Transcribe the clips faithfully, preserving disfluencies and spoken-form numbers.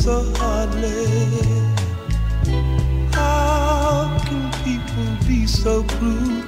so heartless? How can people be so cruel?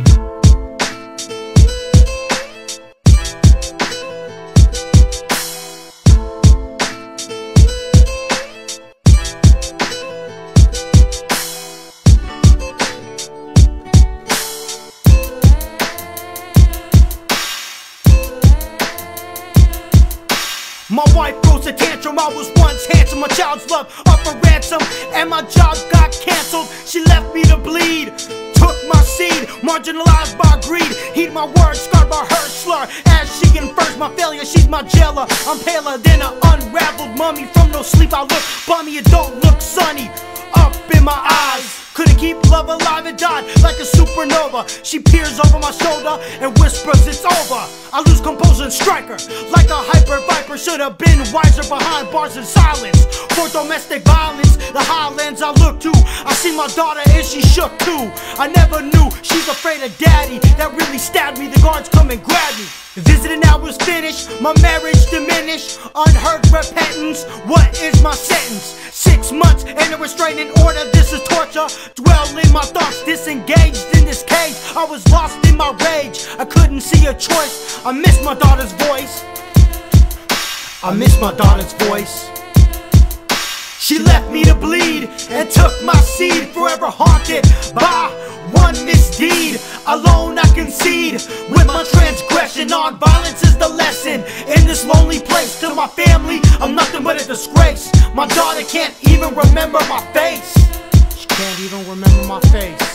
My wife throws a tantrum, I was once handsome. My child's love up for ransom, and my job got cancelled. She left me to bleed, took my seed, marginalized by greed. Heed my words, scarred by her slur. As she infers my failure, she's my jailer. I'm paler than an unraveled mummy. From no sleep I look bummy, it don't look sunny up in my eyes. Couldn't keep love alive, it died like a supernova. She peers over my shoulder and whispers it's over. I lose composure and strike her like a hyper viper. Should have been wiser behind bars of silence. For domestic violence, the highlands I look to. I see my daughter and she shook too. I never knew she's afraid of daddy. That really stabbed me, the guards come and grab me. Visiting hours finished, my marriage diminished. Unheard repentance, what is my sentence? Six months and a restraining order, this is torture. Dwell in my thoughts, disengaged in this cage. I was lost in my rage, I couldn't see a choice. I miss my daughter's voice. I miss my daughter's voice. She left me to bleed and took my seed, forever haunted by one misdeed. Alone I concede with my transgression. Non-violence is the lesson in this lonely place. To my family, I'm nothing but a disgrace. My daughter can't even remember my face. She can't even remember my face.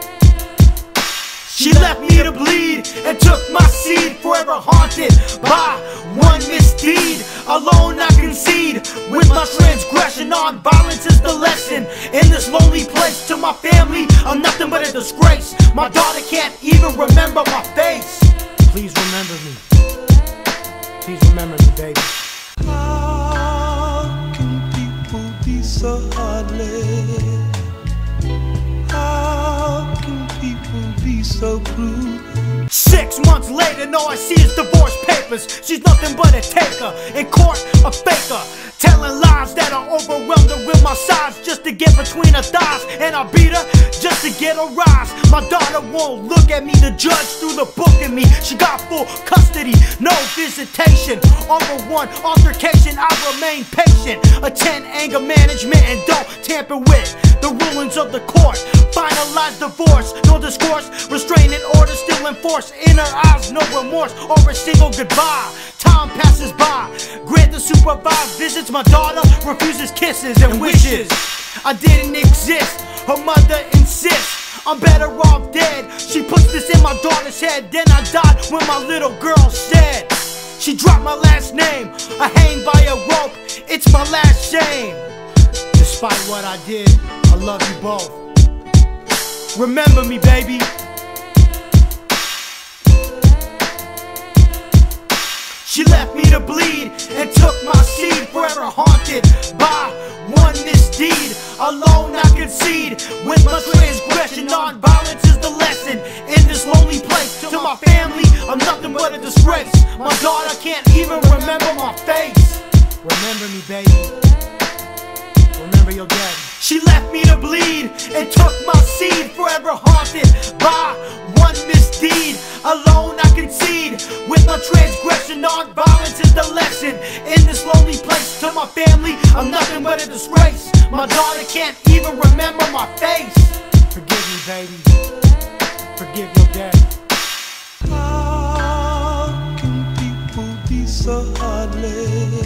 She left me to bleed and took my seed, forever haunted by one misdeed. Alone I concede with my transgression. Non-violence is the lesson in this lonely place. To my family, I'm nothing but a disgrace. My daughter can't even remember my face. Please remember me. Please remember me, baby. How can people be so heartless? How can people be so cruel? Six months later, all I see is divorce papers. She's nothing but a taker, in court a faker, telling lies that I overwhelmed her with my size, just to get between her thighs. And I beat her just to get a rise. My daughter won't look at me, the judge threw the book at me. She got full custody, no visitation. Over one altercation, I remain patient. Attend anger management and don't tamper with the rulings of the court. Finalize divorce, no discourse, restraining order still enforced. In her eyes, no remorse or a single goodbye. Time passes by, grant the supervised visits. My daughter refuses kisses and wishes I didn't exist. Her mother insists I'm better off dead. She puts this in my daughter's head. Then I died when my little girl said she dropped my last name. I hang by a rope, it's my last shame. Despite what I did, I love you both. Remember me, baby. She left me to bleed and took my seed, forever haunted by one misdeed. Alone I concede with my transgression. Non-violence is the lesson in this lonely place. To my family, I'm nothing but a disgrace. My daughter can't even remember my face. Remember me, baby. Remember your daddy. She left me to bleed and took my seed, forever haunted by one misdeed. Alone I concede with my transgression. Non-violence is the lesson in this lonely place. To my family, I'm nothing but a disgrace. My daughter can't even remember my face. Forgive me, baby. Forgive your daddy. How can people be so heartless?